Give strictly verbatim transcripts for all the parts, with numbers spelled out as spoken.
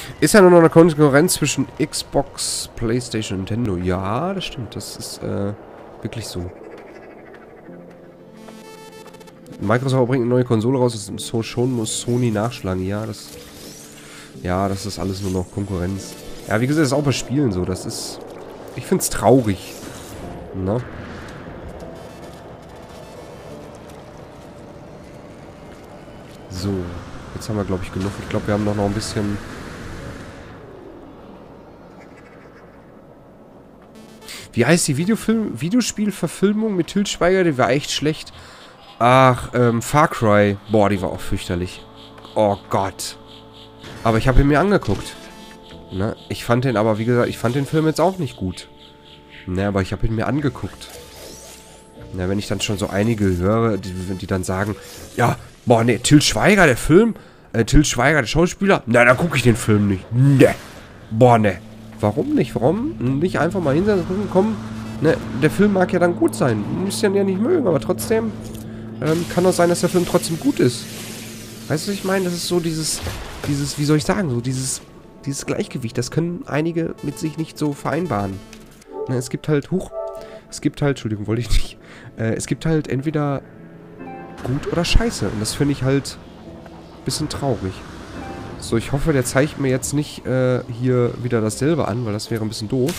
Ist ja nur noch eine Konkurrenz zwischen Xbox, PlayStation und Nintendo. Ja, das stimmt. Das ist äh, wirklich so. Microsoft bringt eine neue Konsole raus. Das ist so, schon muss Sony nachschlagen. Ja, das... Ja, das ist alles nur noch Konkurrenz. Ja, wie gesagt, das ist auch bei Spielen so. Das ist... Ich find's traurig. Na? So. Jetzt haben wir, glaube ich, genug. Ich glaube, wir haben doch noch ein bisschen... Wie heißt die Videofilm Videospielverfilmung mit Til Schweiger? Die war echt schlecht. Ach, ähm, Far Cry. Boah, die war auch fürchterlich. Oh Gott. Aber ich habe ihn mir angeguckt. Ne? Ich fand den aber, wie gesagt, ich fand den Film jetzt auch nicht gut. Ne, aber ich habe ihn mir angeguckt. Na, wenn ich dann schon so einige höre, die, die dann sagen, ja, boah, ne, Til Schweiger, der Film, äh, Til Schweiger, der Schauspieler, na, dann gucke ich den Film nicht. Ne. Boah, ne. Warum nicht? Warum? Nicht einfach mal hinsetzen und gucken, komm, ne, der Film mag ja dann gut sein. Du musst ihn ja nicht mögen, aber trotzdem ähm, kann auch sein, dass der Film trotzdem gut ist. Weißt du, was ich meine? Das ist so dieses, dieses, wie soll ich sagen, so dieses, dieses Gleichgewicht. Das können einige mit sich nicht so vereinbaren. Ne, es gibt halt, huch, es gibt halt, Entschuldigung, wollte ich nicht, äh, es gibt halt entweder gut oder scheiße. Und das finde ich halt ein bisschen traurig. So, ich hoffe, der zeigt mir jetzt nicht äh, hier wieder dasselbe an, weil das wäre ein bisschen doof.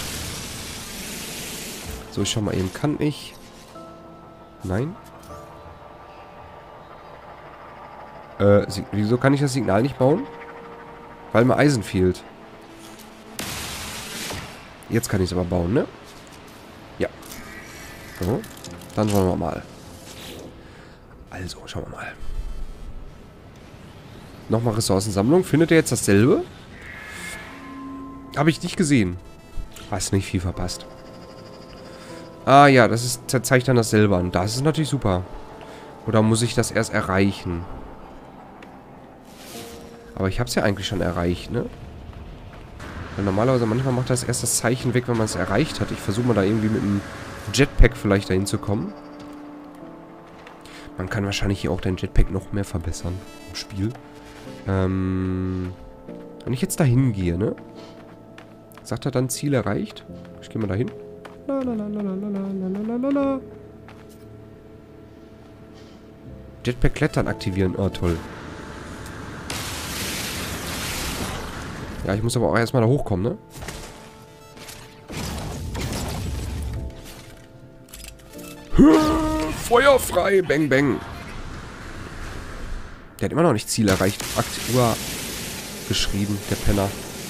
So, ich schau mal eben. Kann ich... Nein? Äh, wieso kann ich das Signal nicht bauen? Weil mir Eisen fehlt. Jetzt kann ich es aber bauen, ne? Ja. So, dann schauen wir mal. Also, schauen wir mal. Nochmal Ressourcensammlung. Findet ihr jetzt dasselbe? Habe ich nicht gesehen. Hast nicht viel verpasst. Ah ja, das ist, das zeigt dann dasselbe an. Das ist natürlich super. Oder muss ich das erst erreichen? Aber ich habe es ja eigentlich schon erreicht, ne? Weil normalerweise manchmal macht das erst das Zeichen weg, wenn man es erreicht hat. Ich versuche mal da irgendwie mit einem Jetpack vielleicht dahin zu kommen. Man kann wahrscheinlich hier auch den Jetpack noch mehr verbessern im Spiel. Ähm, wenn ich jetzt dahin gehe, ne? Sagt er dann Ziel erreicht? Ich gehe mal dahin. Lalalala. Jetpack klettern aktivieren. Oh, toll. Ja, ich muss aber auch erstmal da hochkommen, ne? Feuer frei! Bang, bang! Der hat immer noch nicht Ziel erreicht. Aktuar geschrieben, der Penner.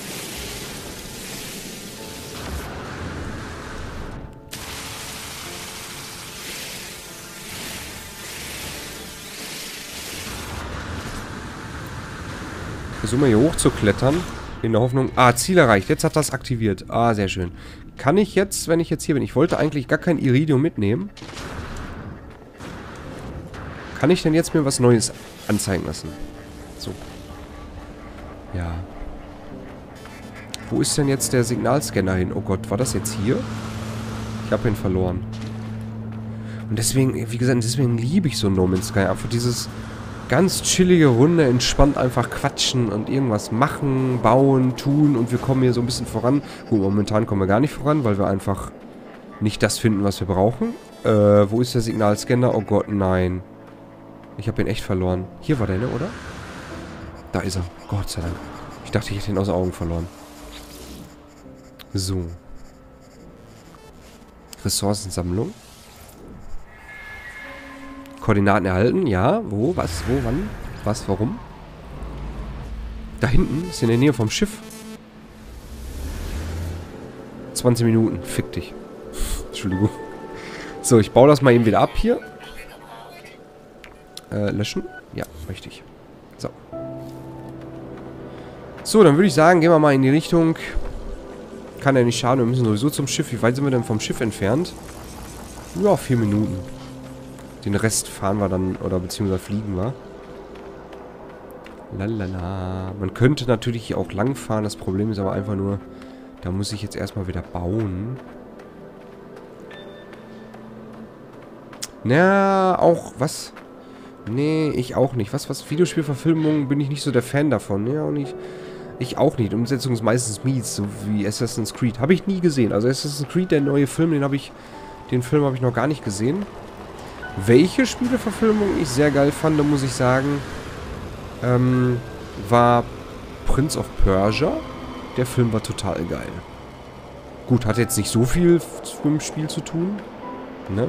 Versuchen wir hier hoch zu klettern. In der Hoffnung... Ah, Ziel erreicht. Jetzt hat das aktiviert. Ah, sehr schön. Kann ich jetzt, wenn ich jetzt hier bin... Ich wollte eigentlich gar kein Iridium mitnehmen. Kann ich denn jetzt mir was Neues anzeigen lassen? So. Ja. Wo ist denn jetzt der Signalscanner hin? Oh Gott, war das jetzt hier? Ich habe ihn verloren. Und deswegen, wie gesagt, deswegen liebe ich so No Man's Sky. Einfach dieses ganz chillige Runde, entspannt einfach quatschen und irgendwas machen, bauen, tun und wir kommen hier so ein bisschen voran. Gut, momentan kommen wir gar nicht voran, weil wir einfach nicht das finden, was wir brauchen. Äh, wo ist der Signalscanner? Oh Gott, nein. Ich habe ihn echt verloren. Hier war der, ne, oder? Da ist er. Gott sei Dank. Ich dachte, ich hätte ihn aus den Augen verloren. So. Ressourcensammlung. Koordinaten erhalten. Ja. Wo? Was? Wo? Wann? Was? Warum? Da hinten. Ist in der Nähe vom Schiff. zwanzig Minuten. Fick dich. Entschuldigung. So, ich baue das mal eben wieder ab hier. Äh, löschen? Ja, möchte ich. So. So, dann würde ich sagen, gehen wir mal in die Richtung. Kann ja nicht schaden, wir müssen sowieso zum Schiff. Wie weit sind wir denn vom Schiff entfernt? Ja, vier Minuten. Den Rest fahren wir dann, oder beziehungsweise fliegen wir. Lalala. Man könnte natürlich hier auch lang fahren. Das Problem ist aber einfach nur, da muss ich jetzt erstmal wieder bauen. Na, auch, was? Nee, ich auch nicht. Was, was? Videospielverfilmungen bin ich nicht so der Fan davon. Ja, auch nicht. Ich auch nicht. Die Umsetzung ist meistens mies, so wie Assassin's Creed. Habe ich nie gesehen. Also Assassin's Creed, der neue Film, den habe ich, den Film habe ich noch gar nicht gesehen. Welche Spieleverfilmung ich sehr geil fand, muss ich sagen, ähm, war Prince of Persia. Der Film war total geil. Gut, hat jetzt nicht so viel mit dem Spiel zu tun, ne?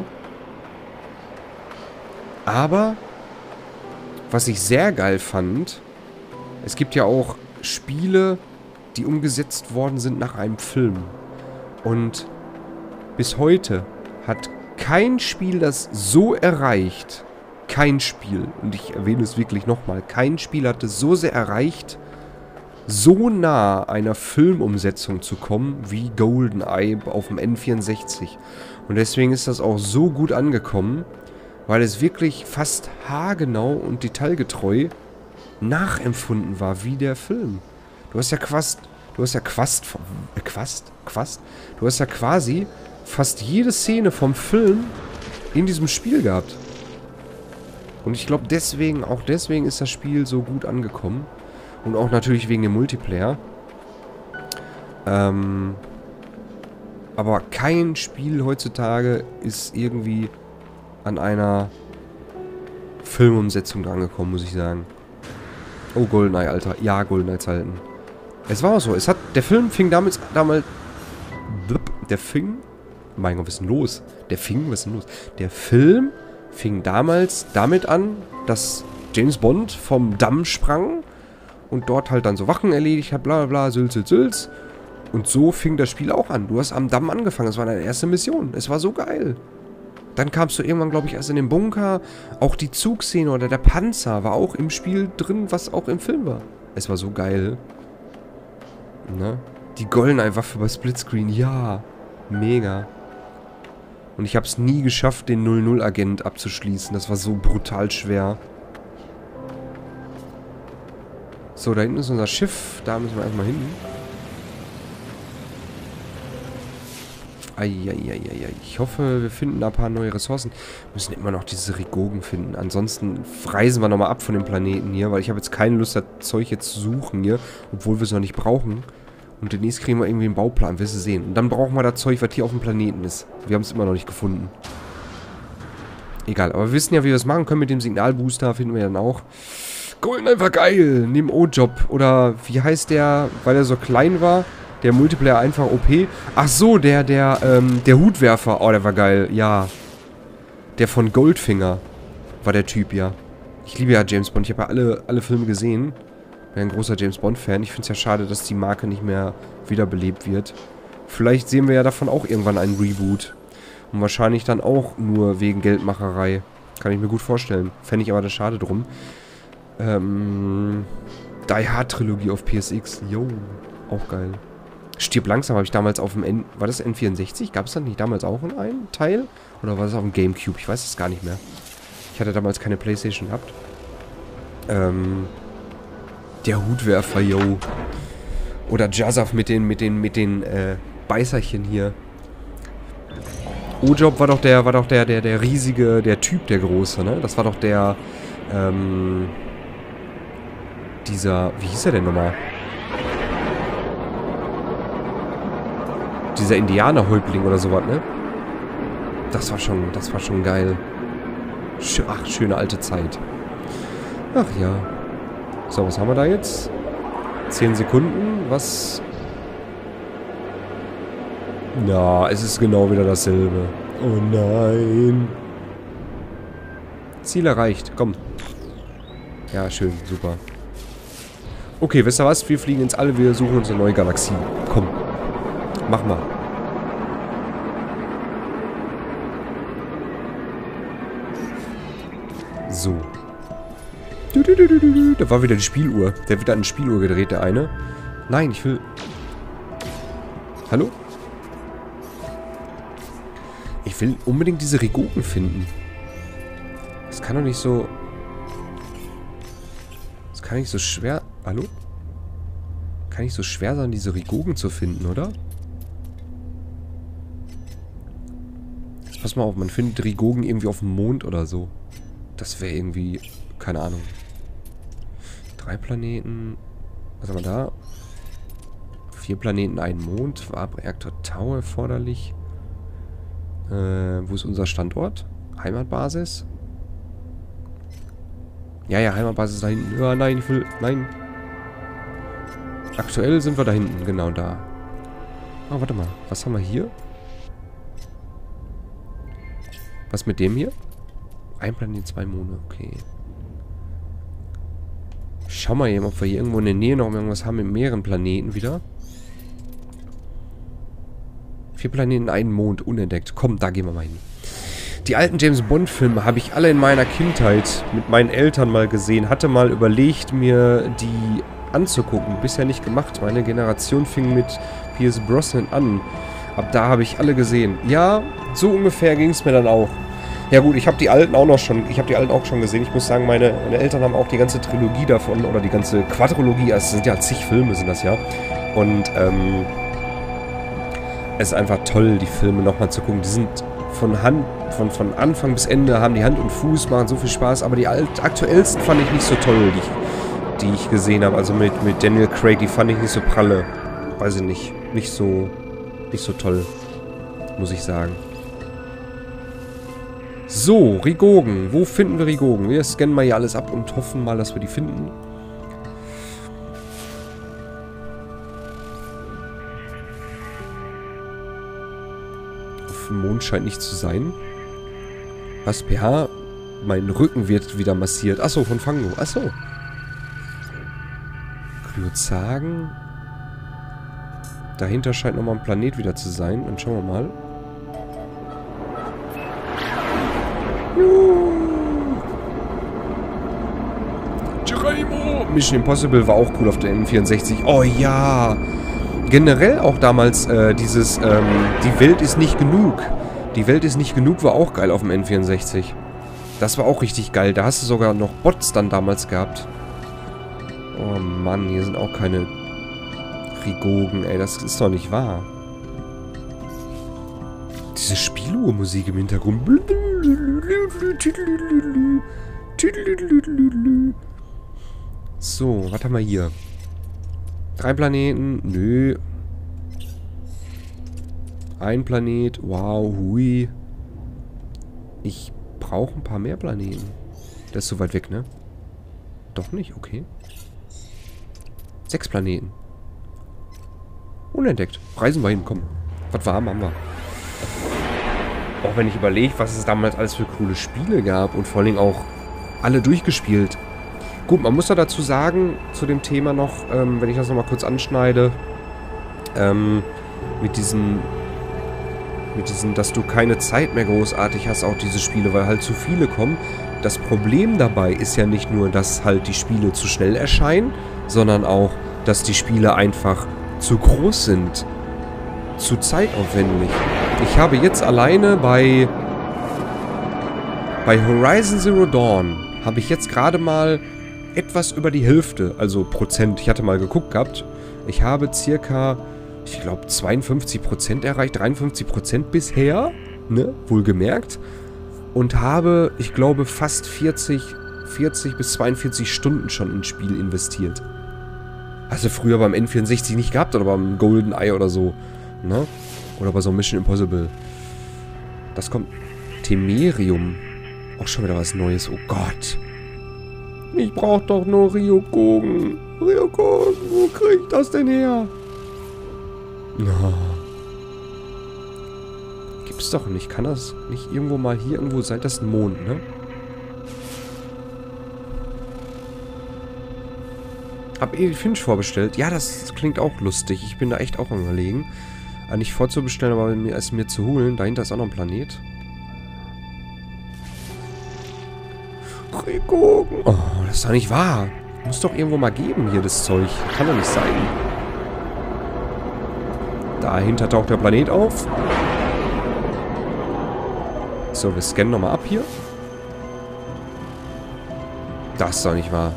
Aber was ich sehr geil fand, es gibt ja auch Spiele, die umgesetzt worden sind nach einem Film. Und bis heute hat kein Spiel das so erreicht, kein Spiel, und ich erwähne es wirklich nochmal, kein Spiel hat es so sehr erreicht, so nah einer Filmumsetzung zu kommen, wie GoldenEye auf dem N vierundsechzig. Und deswegen ist das auch so gut angekommen, weil es wirklich fast haargenau und detailgetreu nachempfunden war wie der Film. Du hast ja quast, du hast ja quast, äh, quast, quast, du hast ja quasi fast jede Szene vom Film in diesem Spiel gehabt. Und ich glaube deswegen, auch deswegen ist das Spiel so gut angekommen. Und auch natürlich wegen dem Multiplayer. Ähm, aber kein Spiel heutzutage ist irgendwie an einer Filmumsetzung drangekommen, muss ich sagen. Oh, GoldenEye, Alter. Ja, GoldenEye-Zeiten. Es war auch so. Es hat, der Film fing damals, damals, der fing, mein Gott, was ist denn los? Der fing, was ist denn los? Der Film fing damals damit an, dass James Bond vom Damm sprang und dort halt dann so Wachen erledigt hat, bla bla bla, sülz, sülz, sülz. Und so fing das Spiel auch an. Du hast am Damm angefangen, das war deine erste Mission. Es war so geil. Dann kamst du irgendwann, glaube ich, erst in den Bunker. Auch die Zugszene oder der Panzer war auch im Spiel drin, was auch im Film war. Es war so geil. Ne? Die GoldenEye-Waffe bei Splitscreen, ja. Mega. Und ich habe es nie geschafft, den null null Agent abzuschließen. Das war so brutal schwer. So, da hinten ist unser Schiff. Da müssen wir erstmal hin. Eieieiei. Ich hoffe, wir finden da ein paar neue Ressourcen. Wir müssen immer noch diese Rigogen finden. Ansonsten reisen wir nochmal ab von dem Planeten hier, weil ich habe jetzt keine Lust, das Zeug jetzt zu suchen hier, obwohl wir es noch nicht brauchen. Und demnächst kriegen wir irgendwie einen Bauplan, wirst du sehen. Und dann brauchen wir das Zeug, was hier auf dem Planeten ist. Wir haben es immer noch nicht gefunden. Egal, aber wir wissen ja, wie wir es machen können mit dem Signalbooster, finden wir dann auch. Golden einfach geil, neben O-Job. Oder wie heißt der, weil er so klein war? Der Multiplayer einfach O P. Ach so, der, der, ähm, der Hutwerfer. Oh, der war geil, ja. Der von Goldfinger war der Typ, ja. Ich liebe ja James Bond. Ich habe ja alle, alle Filme gesehen. Bin ein großer James Bond-Fan. Ich finde es ja schade, dass die Marke nicht mehr wiederbelebt wird. Vielleicht sehen wir ja davon auch irgendwann einen Reboot. Und wahrscheinlich dann auch nur wegen Geldmacherei. Kann ich mir gut vorstellen. Fände ich aber das schade drum. Ähm, Die Hard Trilogie auf P S X. Yo, auch geil. Stirb langsam habe ich damals auf dem N... War das N vierundsechzig? Gab es da nicht damals auch einen Teil? Oder war das auf dem Gamecube? Ich weiß es gar nicht mehr. Ich hatte damals keine Playstation gehabt. Ähm... Der Hutwerfer, yo. Oder Jazaf mit den, mit den, mit den, äh, Beißerchen hier. O-Job war doch der, war doch der, der, der riesige, der Typ, der große, ne? Das war doch der, ähm... dieser... Wie hieß er denn nochmal? Dieser Indianerhäuptling oder sowas, ne? Das war schon, das war schon geil. Sch Ach, schöne alte Zeit. Ach ja. So, was haben wir da jetzt? Zehn Sekunden, was... Na, es ist genau wieder dasselbe. Oh nein. Ziel erreicht, komm. Ja, schön, super. Okay, wisst ihr was? Wir fliegen ins All, wir suchen uns eine neue Galaxie. Komm. Mach mal. So. Du, du, du, du, du. Da war wieder die Spieluhr. Der hat wieder eine Spieluhr gedreht, der eine. Nein, ich will... Hallo? Ich will unbedingt diese Rigogen finden. Das kann doch nicht so... Das kann nicht so schwer... Hallo? Kann nicht so schwer sein, diese Rigogen zu finden, oder? Jetzt pass mal auf, man findet Rigogen irgendwie auf dem Mond oder so. Das wäre irgendwie... Keine Ahnung. Drei Planeten... Was haben wir da? Vier Planeten, ein Mond. Warp-Reaktor Tau erforderlich. Äh, wo ist unser Standort? Heimatbasis? Ja, ja, Heimatbasis da hinten. Ja, nein, ich will... Nein. Aktuell sind wir da hinten, genau da. Oh, warte mal. Was haben wir hier? Was mit dem hier? Ein Planet, zwei Monde. Okay. Schau mal eben, ob wir hier irgendwo in der Nähe noch irgendwas haben mit mehreren Planeten wieder. Vier Planeten, einen Mond, unentdeckt. Komm, da gehen wir mal hin. Die alten James-Bond-Filme habe ich alle in meiner Kindheit mit meinen Eltern mal gesehen. Hatte mal überlegt, mir die anzugucken. Bisher nicht gemacht. Meine Generation fing mit Pierce Brosnan an. Ab da habe ich alle gesehen. Ja, so ungefähr ging es mir dann auch. Ja gut, ich habe die alten auch noch schon, ich habe die alten auch schon gesehen. Ich muss sagen, meine, meine Eltern haben auch die ganze Trilogie davon, oder die ganze Quadrologie, also es sind ja zig Filme, sind das ja. Und, ähm, es ist einfach toll, die Filme nochmal zu gucken. Die sind von Hand, von, von Anfang bis Ende, haben die Hand und Fuß, machen so viel Spaß, aber die alt, aktuellsten fand ich nicht so toll, die ich, die ich gesehen habe. Also mit, mit Daniel Craig, die fand ich nicht so pralle. Weiß ich nicht. Nicht so, nicht so toll, muss ich sagen. So, Rigogen. Wo finden wir Rigogen? Wir scannen mal hier alles ab und hoffen mal, dass wir die finden. Auf dem Mond scheint nicht zu sein. Was, P H? Mein Rücken wird wieder massiert. Achso, von Fango. Achso. Kryozagen. Dahinter scheint nochmal ein Planet wieder zu sein. Dann schauen wir mal. Geronimo! Mission Impossible war auch cool auf der N vierundsechzig. Oh ja! Generell auch damals äh, dieses, ähm, die Welt ist nicht genug. Die Welt ist nicht genug war auch geil auf dem N vierundsechzig. Das war auch richtig geil. Da hast du sogar noch Bots dann damals gehabt. Oh Mann, hier sind auch keine Rigogen, ey. Das ist doch nicht wahr. Diese Spieluhrmusik im Hintergrund. So, was haben wir hier? Drei Planeten. Nö. Ein Planet. Wow, hui. Ich brauche ein paar mehr Planeten. Der ist so weit weg, ne? Doch nicht, okay. Sechs Planeten. Unentdeckt. Reisen wir hin, komm. Was wir haben, haben wir. Auch wenn ich überlege, was es damals alles für coole Spiele gab und vor allem auch alle durchgespielt. Gut, man muss da dazu sagen, zu dem Thema noch, ähm, wenn ich das nochmal kurz anschneide, ähm, mit diesen, mit diesen, dass du keine Zeit mehr großartig hast, auch diese Spiele, weil halt zu viele kommen. Das Problem dabei ist ja nicht nur, dass halt die Spiele zu schnell erscheinen, sondern auch, dass die Spiele einfach zu groß sind. Zu zeitaufwendig. Ich habe jetzt alleine bei bei Horizon Zero Dawn habe ich jetzt gerade mal etwas über die Hälfte, also Prozent, ich hatte mal geguckt gehabt, ich habe circa, ich glaube zweiundfünfzig Prozent erreicht, dreiundfünfzig Prozent bisher, ne, wohlgemerkt, und habe, ich glaube, fast vierzig, vierzig bis zweiundvierzig Stunden schon ins Spiel investiert. Also früher beim N vierundsechzig nicht gehabt oder beim GoldenEye oder so, ne? Oder bei so Mission Impossible. Das kommt. Temerium. Auch schon wieder was Neues. Oh Gott. Ich brauch doch nur Ryogogen. Ryogogen, wo krieg ich das denn her? Oh. Gibt's doch nicht. Kann das nicht irgendwo mal hier irgendwo sein? Das ist ein Mond, ne? Hab Edith Finch vorbestellt. Ja, das klingt auch lustig. Ich bin da echt auch am Überlegen. Eigentlich vorzubestellen, aber mir, es mir zu holen. Dahinter ist auch noch ein Planet. Rigogen. Oh, das ist doch nicht wahr. Muss doch irgendwo mal geben hier, das Zeug. Kann doch nicht sein. Dahinter taucht der Planet auf. So, wir scannen nochmal ab hier. Das ist doch nicht wahr.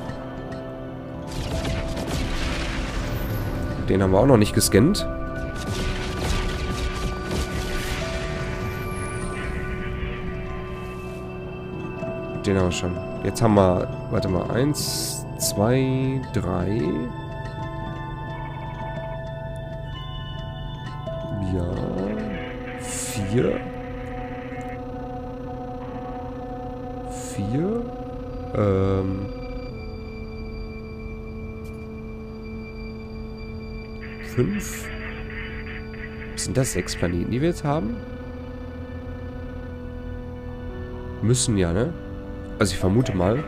Den haben wir auch noch nicht gescannt. Den haben wir schon. Jetzt haben wir, warte mal, eins, zwei, drei, Ja. Vier. Vier. Ähm. Fünf. Sind das sechs Planeten, die wir jetzt haben? Müssen ja, ne? Also ich vermute mal.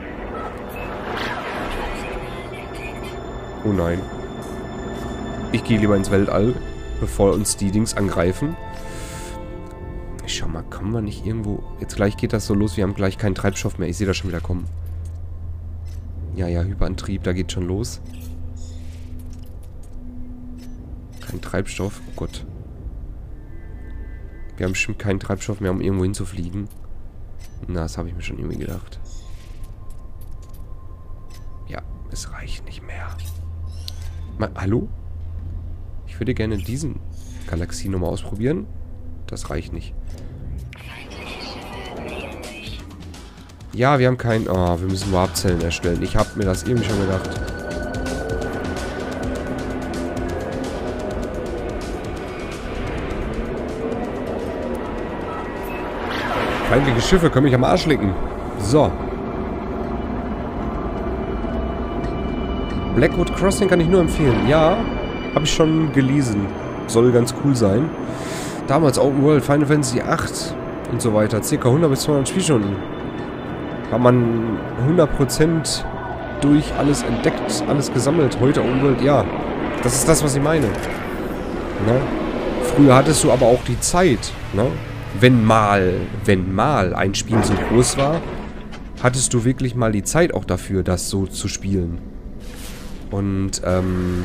Oh nein. Ich gehe lieber ins Weltall, bevor uns die Dings angreifen. Ich schau mal, kommen wir nicht irgendwo... Jetzt gleich geht das so los, wir haben gleich keinen Treibstoff mehr. Ich sehe das schon wieder kommen. Ja, ja, Hyperantrieb, da geht schon los. Kein Treibstoff, oh Gott. Wir haben bestimmt keinen Treibstoff mehr, um irgendwo hinzufliegen. Na, das habe ich mir schon irgendwie gedacht. Ja, es reicht nicht mehr. Mal, hallo? Ich würde gerne diesen Galaxie nochmal ausprobieren. Das reicht nicht. Ja, wir haben keinen... Oh, wir müssen Warpzellen erstellen. Ich habe mir das eben schon gedacht. Feindliche Schiffe können mich am Arsch lecken. So. Blackwood Crossing kann ich nur empfehlen. Ja, habe ich schon gelesen. Soll ganz cool sein. Damals Open World, Final Fantasy acht und so weiter. Circa hundert bis zweihundert Spielstunden. Hat man hundert Prozent durch alles entdeckt, alles gesammelt. Heute Open World, ja. Das ist das, was ich meine. Ne? Früher hattest du aber auch die Zeit, ne? Wenn mal, wenn mal ein Spiel so groß war, hattest du wirklich mal die Zeit auch dafür, das so zu spielen. Und, ähm...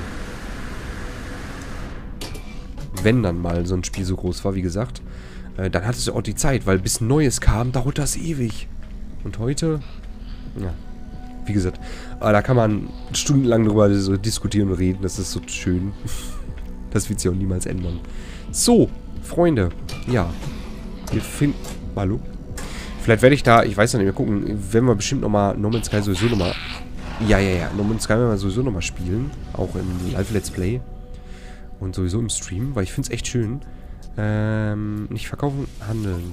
wenn dann mal so ein Spiel so groß war, wie gesagt, äh, dann hattest du auch die Zeit, weil bis Neues kam, dauert das ewig. Und heute, ja, wie gesagt, aber da kann man stundenlang drüber so diskutieren und reden, das ist so schön. Das wird sich auch niemals ändern. So, Freunde, ja. Wir finden... Hallo? Vielleicht werde ich da... Ich weiß ja nicht, wir gucken. Werden wir bestimmt nochmal No Man's Sky sowieso nochmal... Ja, ja, ja. No Man's Sky werden wir sowieso nochmal spielen. Auch im Live-Let's Play. Und sowieso im Stream. Weil ich finde es echt schön. Ähm... Nicht verkaufen, handeln.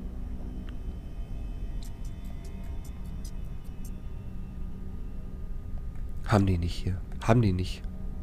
Haben die nicht hier. Haben die nicht.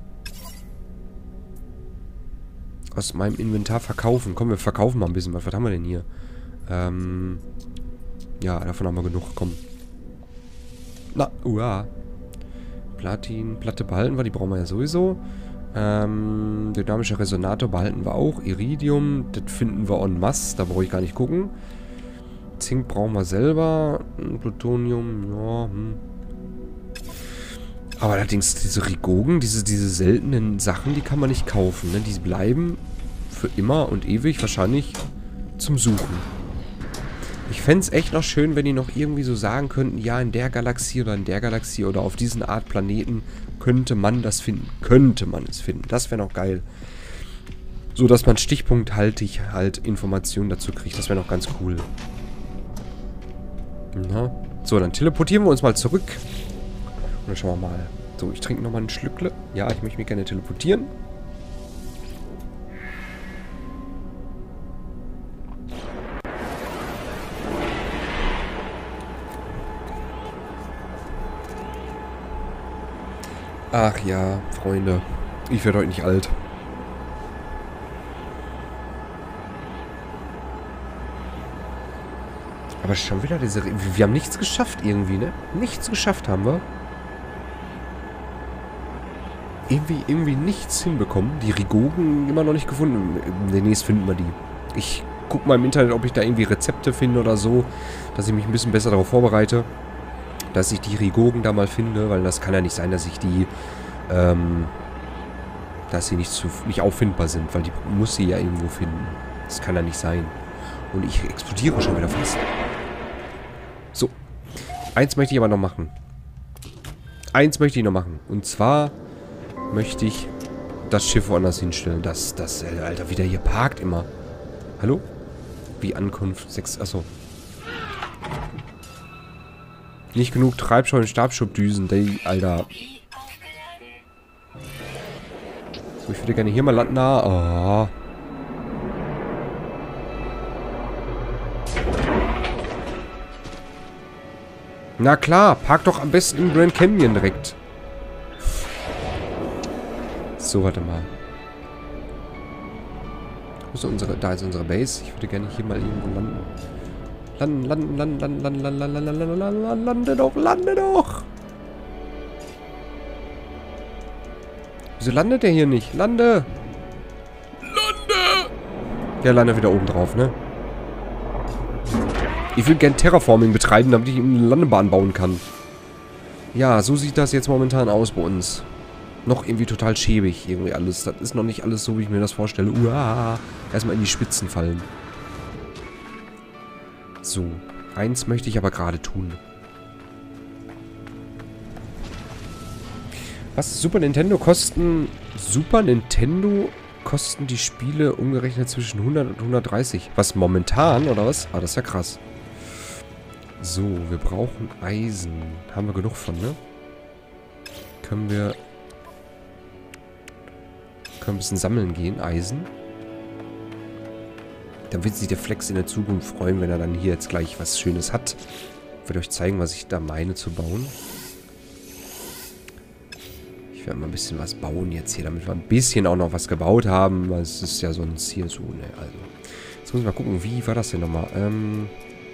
Aus meinem Inventar verkaufen. Komm, wir verkaufen mal ein bisschen was. Was haben wir denn hier? Ähm. Ja, davon haben wir genug. Komm. Na, uah. Platin, Platte behalten wir. Die brauchen wir ja sowieso. Ähm. Dynamischer Resonator behalten wir auch. Iridium, das finden wir en masse. Da brauche ich gar nicht gucken. Zink brauchen wir selber. Plutonium, ja, hm. Aber allerdings, diese Rigogen, diese, diese seltenen Sachen, die kann man nicht kaufen, ne? Die bleiben für immer und ewig wahrscheinlich zum Suchen. Ich fände es echt noch schön, wenn die noch irgendwie so sagen könnten, ja, in der Galaxie oder in der Galaxie oder auf diesen Art Planeten könnte man das finden. Könnte man es finden. Das wäre noch geil. So, dass man stichpunkthaltig halt Informationen dazu kriegt. Das wäre noch ganz cool. Na? So, dann teleportieren wir uns mal zurück. Und dann schauen wir mal. So, ich trinke nochmal ein Schlückle. Ja, ich möchte mich gerne teleportieren. Ach ja, Freunde. Ich werde heute nicht alt. Aber schon wieder diese... Re wir haben nichts geschafft irgendwie, ne? Nichts geschafft haben wir. Irgendwie, irgendwie nichts hinbekommen. Die Rigogen immer noch nicht gefunden. Demnächst finden wir die. Ich gucke mal im Internet, ob ich da irgendwie Rezepte finde oder so, dass ich mich ein bisschen besser darauf vorbereite, dass ich die Rigogen da mal finde, weil das kann ja nicht sein, dass ich die, ähm, dass sie nicht, zu, nicht auffindbar sind, weil die muss sie ja irgendwo finden. Das kann ja nicht sein. Und ich explodiere schon wieder fast. So. Eins möchte ich aber noch machen. Eins möchte ich noch machen. Und zwar möchte ich das Schiff woanders hinstellen. Das, das, Alter, wie der hier parkt immer. Hallo? Wie Ankunft sechs, achso. Nicht genug Treibstoff und Stabschubdüsen, die, Alter. So, ich würde gerne hier mal landen. Oh. Na klar, park doch am besten im Grand Canyon direkt. So, warte mal. Wo ist unsere, da ist unsere Base. Ich würde gerne hier mal irgendwo landen. Landen, landen, landen, landen, landen, landen, landen, landen, landen, landen, lande doch, lande doch. Wieso landet der hier nicht? Lande! Lande! Ja, lande wieder oben drauf, ne? Ich will gern Terraforming betreiben, damit ich eine Landebahn bauen kann. Ja, so sieht das jetzt momentan aus bei uns. Noch irgendwie total schäbig, irgendwie alles. Das ist noch nicht alles so, wie ich mir das vorstelle. Uah, erstmal in die Spitzen fallen. So, eins möchte ich aber gerade tun. Was? Super Nintendo kosten... Super Nintendo kosten die Spiele umgerechnet zwischen hundert und hundertdreißig. Was, momentan, oder was? Ah, das ist ja krass. So, wir brauchen Eisen. Haben wir genug von, ne? Können wir... Können wir ein bisschen sammeln gehen, Eisen. Dann wird sich der Flex in der Zukunft freuen, wenn er dann hier jetzt gleich was Schönes hat. Ich werde euch zeigen, was ich da meine zu bauen. Ich werde mal ein bisschen was bauen jetzt hier, damit wir ein bisschen auch noch was gebaut haben. Weil es ist ja sonst hier so, ne? Also, jetzt muss ich mal gucken, wie war das denn nochmal? Ähm...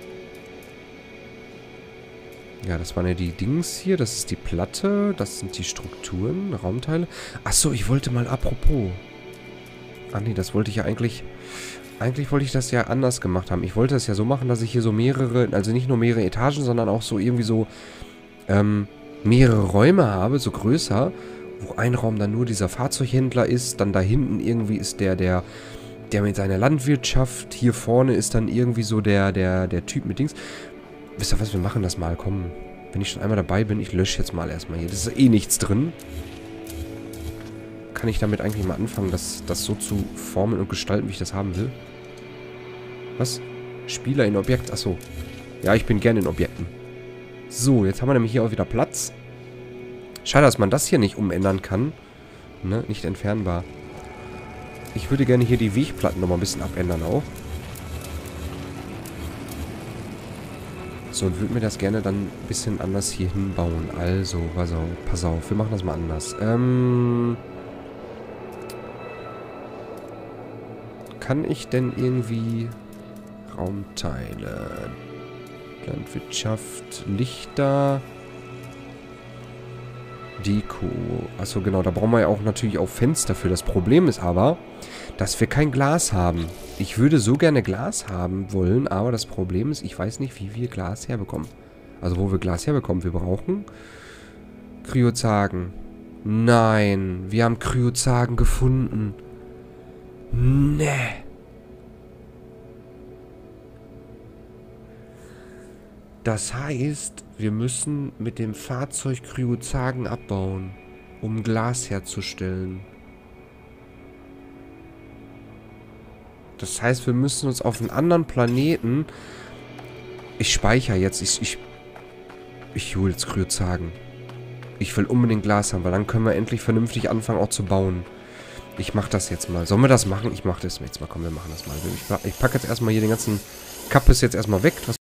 Ja, das waren ja die Dings hier. Das ist die Platte. Das sind die Strukturen, Raumteile. Achso, ich wollte mal, apropos. Ach nee, das wollte ich ja eigentlich... Eigentlich wollte ich das ja anders gemacht haben. Ich wollte das ja so machen, dass ich hier so mehrere... Also nicht nur mehrere Etagen, sondern auch so irgendwie so... Ähm, mehrere Räume habe, so größer. Wo ein Raum dann nur dieser Fahrzeughändler ist. Dann da hinten irgendwie ist der, der... Der mit seiner Landwirtschaft. Hier vorne ist dann irgendwie so der, der, der Typ mit Dings... Wisst ihr was, wir machen das mal, komm. Wenn ich schon einmal dabei bin, ich lösche jetzt mal erstmal hier. Das ist eh nichts drin. Kann ich damit eigentlich mal anfangen, das, das so zu formen und gestalten, wie ich das haben will? Was? Spieler in Objekt? Achso. Ja, ich bin gerne in Objekten. So, jetzt haben wir nämlich hier auch wieder Platz. Schade, dass man das hier nicht umändern kann. Ne, nicht entfernbar. Ich würde gerne hier die Wegplatten nochmal ein bisschen abändern auch. So, und würde mir das gerne dann ein bisschen anders hier hinbauen. Also, pass auf, pass auf, wir machen das mal anders. Ähm... Kann ich denn irgendwie... Raumteile... Landwirtschaft... Lichter... Deko... Achso, genau, da brauchen wir ja auch natürlich auch Fenster für. Das Problem ist aber, dass wir kein Glas haben. Ich würde so gerne Glas haben wollen, aber das Problem ist, ich weiß nicht, wie wir Glas herbekommen. Also wo wir Glas herbekommen. Wir brauchen Kryozagen. Nein, wir haben Kryozagen gefunden. Nee. Das heißt, wir müssen mit dem Fahrzeug Kryozagen abbauen, um Glas herzustellen. Das heißt, wir müssen uns auf einen anderen Planeten... Ich speichere jetzt. Ich, ich, ich hole jetzt Kryozagen. Ich will unbedingt Glas haben, weil dann können wir endlich vernünftig anfangen auch zu bauen. Ich mache das jetzt mal. Sollen wir das machen? Ich mache das jetzt mal. Komm, wir machen das mal. Ich, ich packe jetzt erstmal hier den ganzen Kappes jetzt erstmal weg. Was